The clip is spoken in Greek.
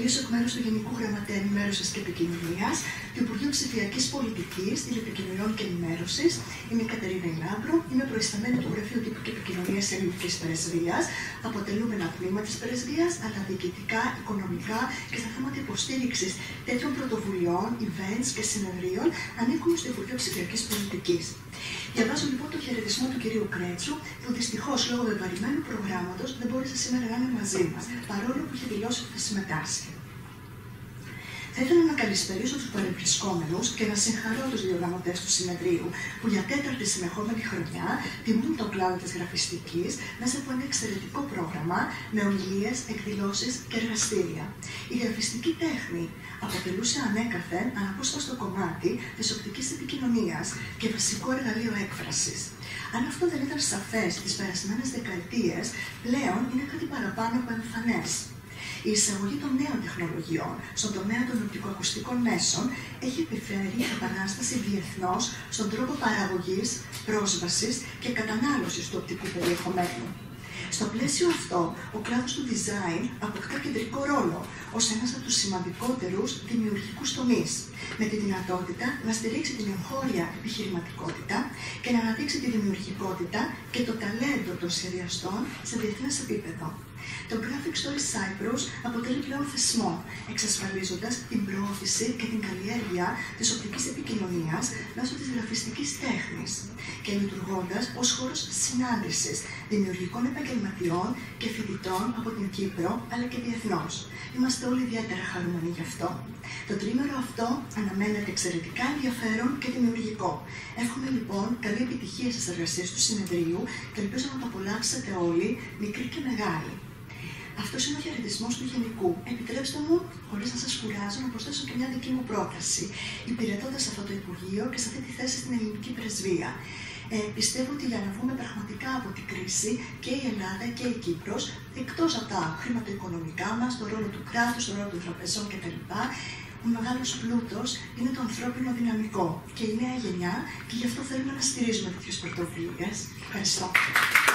μιλήσω εκ μέρους του Γενικού Γραμματέα Ενημέρωσης και Επικοινωνίας του Υπουργείου Ψηφιακής Πολιτικής, Τηλεπικοινωνιών και Ενημέρωσης. Είμαι η Κατερίνα Ηλάμπρου, είμαι προϊσταμένη του Γραφείου Τύπου και Επικοινωνίας Ελληνικής Πρεσβείας. Αποτελούμε ένα τμήμα της Πρεσβείας, αλλά διοικητικά, οικονομικά και στα θέματα υποστήριξης τέτοιων πρωτοβουλειών, events και συνεδρίων ανήκουμε στο Υπουργείο Ψηφιακής Πολιτικής. Διαβάζω λοιπόν το χαιρετισμό του κυρίου Κρέτσου, που δυστυχώς λόγω βεβαρημένου προγράμματος δεν μπόρεσε σήμερα να είναι μαζί μας, παρόλο που είχε δηλώσει ότι θα συμμετάσχει. Θα ήθελα να καλησπερίσω τους παρευρισκόμενους και να συγχαρώ τους διοργανωτές του συνεδρίου, που για τέταρτη συνεχόμενη χρονιά τιμούν τον κλάδο της γραφιστικής μέσα από ένα εξαιρετικό πρόγραμμα με ομιλίες, εκδηλώσεις και εργαστήρια. Η γραφιστική τέχνη αποτελούσε ανέκαθεν αναπόσπαστο κομμάτι της οπτικής επικοινωνίας και βασικό εργαλείο έκφρασης. Αν αυτό δεν ήταν σαφές τις περασμένες δεκαετίες, πλέον είναι κάτι παραπάνω από εμφανές. Η εισαγωγή των νέων τεχνολογιών στον τομέα των οπτικοακουστικών μέσων έχει επιφέρει επανάσταση διεθνώς στον τρόπο παραγωγής, πρόσβασης και κατανάλωσης του οπτικού περιεχομένου. Στο πλαίσιο αυτό, ο κλάδος του design αποκτά κεντρικό ρόλο ως ένας από τους σημαντικότερους δημιουργικούς τομείς, με τη δυνατότητα να στηρίξει την εγχώρια επιχειρηματικότητα και να αναδείξει τη δημιουργικότητα και το ταλέντο των σχεδιαστών σε διεθνές επίπεδο. Το Graphic Story Cyprus αποτελεί πλέον θεσμό, εξασφαλίζοντας την προώθηση και την καλλιέργεια της οπτικής επικοινωνίας μέσω της γραφιστικής τέχνης και λειτουργώντας ως χώρος συνάντησης δημιουργικών επαγγελματιών και φοιτητών από την Κύπρο αλλά και διεθνώς. Είμαστε όλοι ιδιαίτερα χαρούμενοι γι' αυτό. Το τρίμερο αυτό αναμένεται εξαιρετικά ενδιαφέρον και δημιουργικό. Εύχομαι λοιπόν καλή επιτυχία στις εργασίες του συνεδρίου και ελπίζω να το απολαύσετε όλοι, μικροί και μεγάλοι. Αυτός είναι ο χαιρετισμός του Γενικού. Επιτρέψτε μου, χωρίς να σας κουράζω, να προσθέσω και μια δική μου πρόταση, υπηρετώντας αυτό το Υπουργείο και σε αυτή τη θέση στην Ελληνική Πρεσβεία. Πιστεύω ότι για να βγούμε πραγματικά από την κρίση και η Ελλάδα και η Κύπρος, εκτός από τα χρηματοοικονομικά μας, το ρόλο του κράτους, το ρόλο των τραπεζών κτλ., ο μεγάλος πλούτος είναι το ανθρώπινο δυναμικό και η νέα γενιά, και γι' αυτό θέλουμε να στηρίζουμε τέτοιες πρωτοβουλίες. Ευχαριστώ.